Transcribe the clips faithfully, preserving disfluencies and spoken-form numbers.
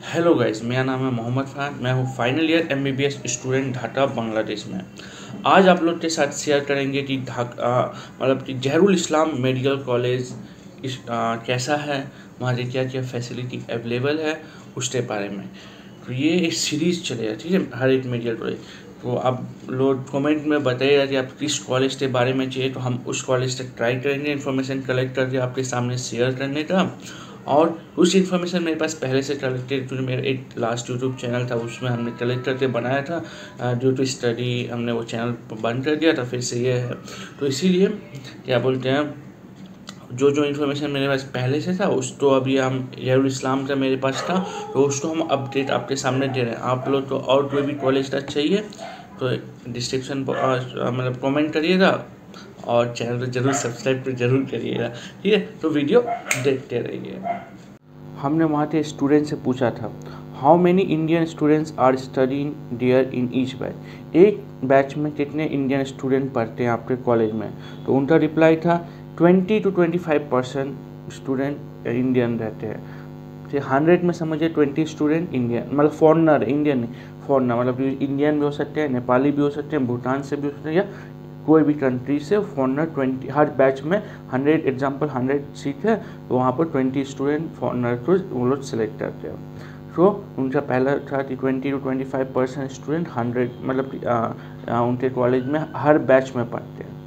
Hello guys, मेरा नाम है मोहम्मद फ़रहान। मैं हूँ final year MBBS student Dhaka Bangladesh में। आज आप लोग के साथ शेयर करेंगे कि ढाका मतलब कि जहरुल इस्लाम मेडिकल कॉलेज इस आ, कैसा है, वहाँ के क्या क्या फैसिलिटी अवेलेबल है उसके बारे में। तो ये एक सीरीज़ चलेगा, ठीक है, हर एक मेडिकल कॉलेज। तो आप लोग कमेंट में बताइएगा कि आप किस कॉलेज के बारे में चाहिए, तो हम उस कॉलेज तक ट्राई करेंगे इन्फॉर्मेशन कलेक्ट करके आपके सामने शेयर करने का। और उस इन्फॉर्मेशन मेरे पास पहले से कलेक्टेड, जो मेरा एक लास्ट यूट्यूब चैनल था उसमें हमने कलेक्ट करके बनाया था। ड्यू टू स्टडी हमने वो चैनल बंद कर दिया था, फिर से ये है। तो इसीलिए क्या बोलते हैं, जो जो इन्फॉर्मेशन मेरे पास पहले से था उसको अभी हम जहरुल इस्लाम का मेरे पास था, तो उसको हम अपडेट आपके सामने दे रहे हैं। आप लोग को और कोई भी कॉलेज का चाहिए तो डिस्क्रिप्शन मतलब कमेंट करिएगा और चैनल को जरूर सब्सक्राइब तो जरूर करिएगा, ठीक है। तो वीडियो देखते रहिए। हमने वहाँ के स्टूडेंट से पूछा था, how many Indian students are studying there in each batch, एक बैच में कितने इंडियन स्टूडेंट पढ़ते हैं आपके कॉलेज में। तो उनका रिप्लाई था twenty to twenty five percent student Indian रहते हैं। तो हंड्रेड में समझिए ट्वेंटी स्टूडेंट इंडियन, मतलब फॉरनर, इंडियन नहीं फॉरनर, मतलब इंडियन भी हो सकते हैं, नेपाली भी हो सकते हैं, भूटान से भी हो सकते हैं, या कोई भी कंट्री से फॉरनर ट्वेंटी। हर बैच में हंड्रेड एग्जाम्पल हंड्रेड सीट है, तो वहाँ पर ट्वेंटी स्टूडेंट फॉरनर को वो लोग सेलेक्ट करते हैं। तो उनका पहला था कि twenty to twenty five percent student hundred मतलब आ, आ, उनके कॉलेज में हर बैच में पढ़ते हैं।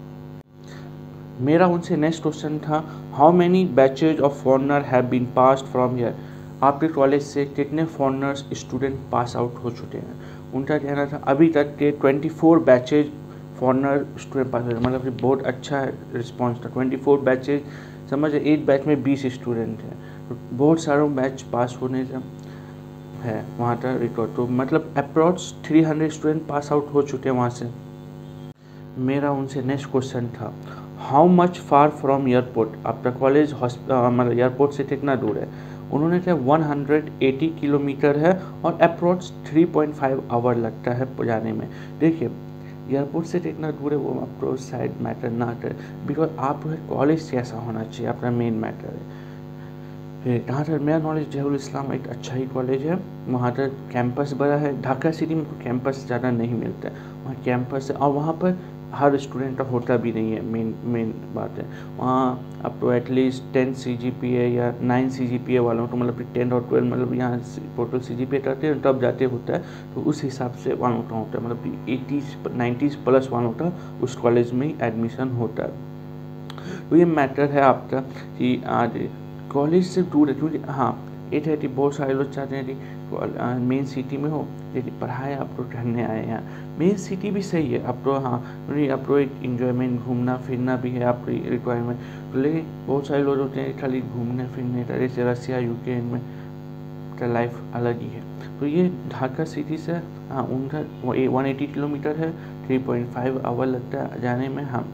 मेरा उनसे नेक्स्ट क्वेश्चन था, how many batches of foreigner have been passed from here, आपके कॉलेज से कितने फॉरनर्स स्टूडेंट पास आउट हो चुके हैं। उनका कहना था अभी तक के twenty four batches foreigner student pass हुए, मतलब कि बहुत अच्छा रिस्पॉन्स था। ट्वेंटी फोर बैचेज समझ, एक बैच में बीस स्टूडेंट हैं, तो बहुत सारों बैच पास होने से है वहाँ का रिकॉर्ड। तो मतलब approx three hundred student pass out हो चुके हैं वहाँ से। मेरा उनसे नेक्स्ट क्वेश्चन था, how much far from airport, आपका कॉलेज मतलब एयरपोर्ट से कितना दूर है। उन्होंने कहा वन हंड्रेड एटी किलोमीटर है और approx three point five hour लगता है जाने में। देखिए एयरपोर्ट से कितना दूर है वो अप्रोच साइड मैटर ना करे, बिकॉज आप कॉलेज कैसा होना चाहिए अपना मेन मैटर है। फिर जहाँ तक मेरा नॉलेज जहरुल इस्लाम एक अच्छा ही कॉलेज है, वहाँ तक कैंपस बड़ा है। ढाका सिटी में तो कैंपस ज़्यादा नहीं मिलता है, वहाँ कैंपस है और वहाँ पर हर स्टूडेंट का होता भी नहीं है। मेन मेन बात है वहाँ अब तो at least ten C G P A या नाइन सी जी पी ए वालों को, मतलब टेन और ट्वेल्व, मतलब यहाँ टोटल सी जी पी ए करते हैं तब जाते होता है, तो उस हिसाब से वालों का होता है, मतलब एटीज़ नाइन्टीज़ प्लस वालों का उस कॉलेज में ही एडमिशन होता है। तो ये मैटर है आपका कि आज कॉलेज से दूर है, क्योंकि हाँ एक है कि बहुत सारे लोग चाहते हैं कि मेन सिटी में हो, लेकिन पढ़ाई आप तो करने आए हैं। मेन सिटी भी सही है, आप तो हाँ आप तो एक इन्जॉयमेंट घूमना फिरना भी है आपकी रिक्वायरमेंट, तो लेकिन बहुत सारे लोग होते हैं खाली घूमने फिरने का, जैसे रसिया यूक्रेन में का लाइफ अलग ही है। तो ये ढाका सिटी से हाँ उनका वन एटी किलोमीटर है, थ्री पॉइंट फाइव आवर लगता है जाने में। हाँ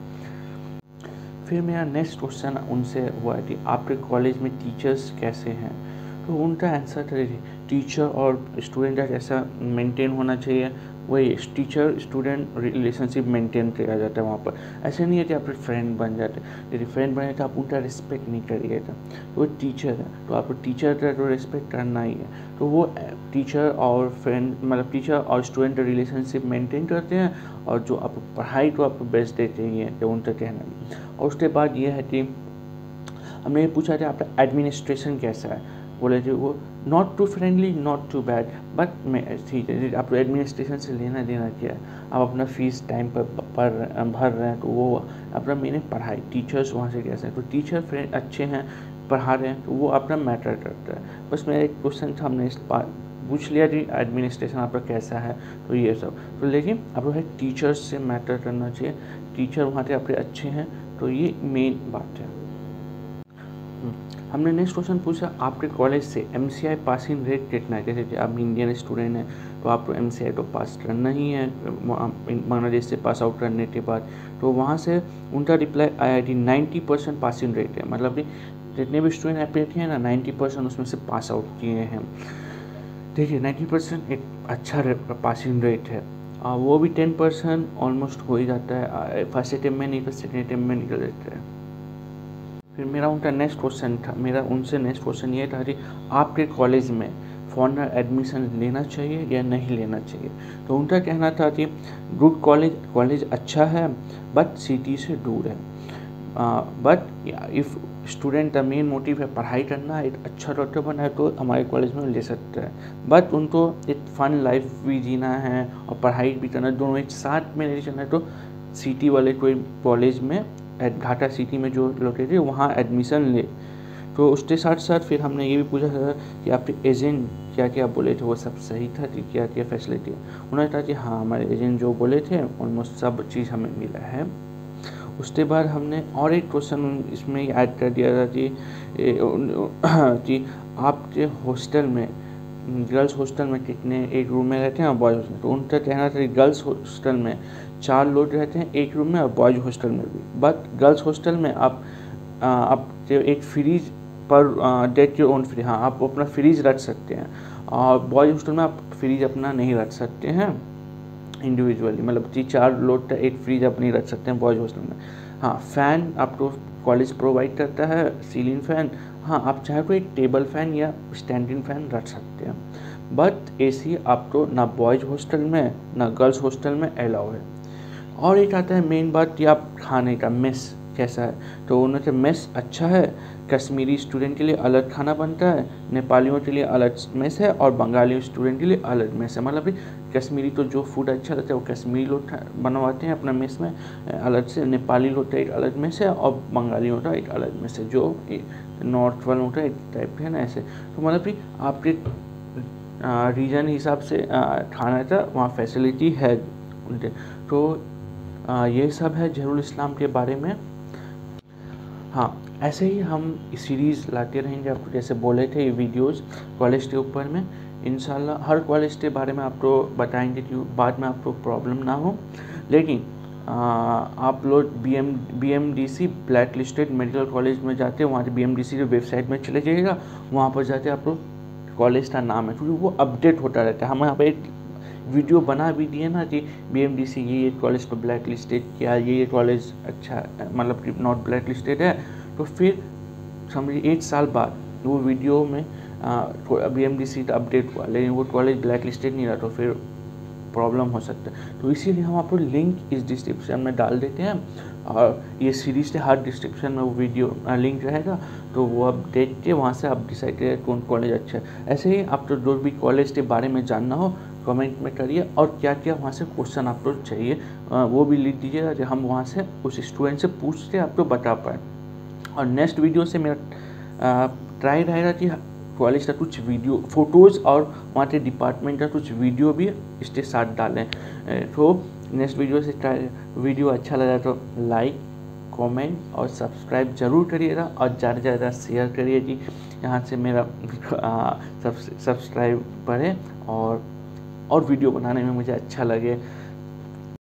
फिर मेरा नेक्स्ट क्वेश्चन उनसे हुआ कि आपके कॉलेज में टीचर्स कैसे हैं। तो उनका आंसर था टीचर और स्टूडेंट का कैसा मेंटेन होना चाहिए, वही टीचर स्टूडेंट रिलेशनशिप मेंटेन किया जाता है वहाँ पर। ऐसे नहीं है कि आपके फ्रेंड बन जाते, यदि फ्रेंड बने तो आप उनका रिस्पेक्ट नहीं करिएगा। तो वो टीचर है तो आपको टीचर का तो रिस्पेक्ट करना ही है। तो वो टीचर और फ्रेंड मतलब टीचर और स्टूडेंट रिलेशनशिप मेंटेन करते हैं, और जो आप पढ़ाई को आपको बेस्ट देते ही हैं, तो उनका कहना। और उसके बाद ये है कि हमने ये पूछा कि आपका एडमिनिस्ट्रेशन कैसा है, बोले थे वो not too friendly not too bad, but मैं ठीक है। आपको एडमिनिस्ट्रेशन से लेना देना क्या है, आप अपना फीस टाइम पर पर भर रहे हैं, तो वो अपना मैंने पढ़ाई टीचर्स वहाँ से कैसे हैं, तो टीचर फ्रेंड अच्छे हैं पढ़ा रहे हैं, तो वो अपना मैटर करता है। बस मेरा एक क्वेश्चन था, हमने इस बात पूछ लिया कि एडमिनिस्ट्रेशन आपका कैसा है, तो ये सब तो लेकिन आपको है टीचर्स से मैटर करना चाहिए, टीचर वहाँ के आपके अच्छे हैं, तो ये मेन बात है। हमने नेक्स्ट क्वेश्चन पूछा, आपके कॉलेज से M C I passing rate कितना है। जैसे आप इंडियन स्टूडेंट हैं तो आपको एम सी आई तो पास करना ही है बांग्लादेश से पास आउट करने के बाद। तो वहाँ से उनका रिप्लाई आया कि नाइन्टी परसेंट पासिंग रेट है, मतलब कि जितने भी स्टूडेंट अप्लाई किए हैं ना नाइन्टी परसेंट उसमें से पास आउट किए हैं। देखिए नाइन्टी परसेंट एक अच्छा पासिंग रेट है, आ, वो भी टेन परसेंट ऑलमोस्ट हो ही जाता है, फर्स्ट अटेम्प्ट में नहीं तो सेकेंड अटेम्प्ट में निकल जाता है। फिर मेरा उनका नेक्स्ट क्वेश्चन था, मेरा उनसे नेक्स्ट क्वेश्चन ये था कि आपके कॉलेज में फॉरनर एडमिशन लेना चाहिए या नहीं लेना चाहिए। तो उनका कहना था कि गुड कॉलेज कॉलेज अच्छा है बट सिटी से दूर है, बट इफ़ स्टूडेंट का मेन मोटिव है पढ़ाई करना, एक अच्छा डॉक्टर बनना है तो हमारे कॉलेज में ले सकते हैं, बट उनको एक फ़न लाइफ भी जीना है और पढ़ाई भी करना, दोनों एक साथ में नहीं चलना है तो सिटी वाले कोई कॉलेज में, घाटा सिटी में जो लोकेटेड है वहाँ एडमिशन ले। तो उसके साथ साथ फिर हमने ये भी पूछा था कि आपके एजेंट क्या क्या बोले थे वो सब सही था कि क्या क्या फैसिलिटी है। उन्होंने कहा कि हाँ हमारे एजेंट जो बोले थे ऑलमोस्ट सब चीज़ हमें मिला है। उसके बाद हमने और एक क्वेश्चन इसमें ऐड कर दिया था कि कि आपके हॉस्टल में, गर्ल्स हॉस्टल में कितने एक रूम में रहते हैं और बॉयज़ हॉस्टल में। तो उनका कहना था कि गर्ल्स हॉस्टल में चार लोग रहते हैं एक रूम में और बॉयज़ हॉस्टल में भी, बट गर्ल्स हॉस्टल में आप आप एक फ्रिज पर डेट योर ओन फ्रिज, हाँ आप अपना फ्रिज रख सकते हैं, और बॉयज़ हॉस्टल में आप फ्रिज अपना नहीं रख सकते हैं इंडिविजुअली, मतलब कि चार लोग का एक फ्रिज आप नहीं रख सकते हैं बॉयज़ हॉस्टल में। हाँ फ़ैन आपको कॉलेज प्रोवाइड करता है, सीलिंग फ़ैन, हाँ आप चाहे तो एक टेबल फ़ैन या स्टैंडिंग फ़ैन रख सकते हैं, बट एसी आपको ना बॉयज़ हॉस्टल में ना गर्ल्स हॉस्टल में अलाउ है। और एक आता है मेन बात कि आप खाने का मेस कैसा है। तो उन्होंने मेस अच्छा है, कश्मीरी स्टूडेंट के लिए अलग खाना बनता है, नेपालियों के लिए अलग मेस है और बंगाली स्टूडेंट के लिए अलग मेस है। मतलब कश्मीरी तो जो फूड अच्छा रहता है वो कश्मीरी लोग बनवाते हैं अपना मेस में अलग से, नेपाली लोग का एक अलग मेस है और बंगालियों का एक अलग मेस है, जो नॉर्थ वालों का एक टाइप है ना ऐसे। तो मतलब कि आपके रीजन हिसाब से खाना का वहाँ फैसिलिटी है उनके। तो आ, ये सब है जहरुल इस्लाम के बारे में। हाँ ऐसे ही हम सीरीज़ लाते रहेंगे आपको, जैसे बोले थे वीडियोस कॉलेज के ऊपर में, इंशाल्लाह हर कॉलेज के बारे में आपको बताएंगे कि बाद में आपको प्रॉब्लम ना हो। लेकिन आ, आप लोग B M B M D C black listed medical college में जाते हैं, वहाँ बी एम डी सी की वेबसाइट में चले जाइएगा, वहाँ पर जाते आप लोग कॉलेज का नाम है क्योंकि वो अपडेट होता रहता है। हम यहाँ पे एक वीडियो बना भी दिए ना कि बी एम डी सी ये ये कॉलेज को ब्लैक लिस्टेड किया, ये ये कॉलेज अच्छा मतलब कि नॉट ब्लैक लिस्टेड है, तो फिर समझिए एक साल बाद वो वीडियो में बी एम डी सी का अपडेट हुआ लेकिन वो कॉलेज ब्लैक लिस्टेड नहीं रहा तो फिर प्रॉब्लम हो सकता है। तो इसीलिए हम आपको लिंक इस डिस्क्रिप्शन में डाल देते हैं, और ये सीरीज़ के हर डिस्क्रिप्शन में वो वीडियो लिंक रहेगा, तो वो आप देख के वहाँ से आप डिसाइड करें कौन कॉलेज अच्छा है। ऐसे ही आपको जो भी कॉलेज के बारे में जानना हो कमेंट में करिए, और क्या क्या वहाँ से क्वेश्चन आपको चाहिए वो भी लिख दीजिएगा कि हम वहाँ से उस स्टूडेंट से पूछ के आपको बता पाएँ। और नेक्स्ट वीडियो से मेरा ट्राई रहेगा कि कॉलेज का कुछ वीडियो फ़ोटोज़ और वहाँ के डिपार्टमेंट का कुछ वीडियो भी इसके साथ डालें। तो नेक्स्ट वीडियो से ट्राई, वीडियो अच्छा लगा तो लाइक कमेंट और सब्सक्राइब ज़रूर करिएगा, और ज़्यादा से ज़्यादा शेयर करिए कि यहाँ से मेरा सब्सक्राइब बढ़े और और वीडियो बनाने में मुझे अच्छा लगे।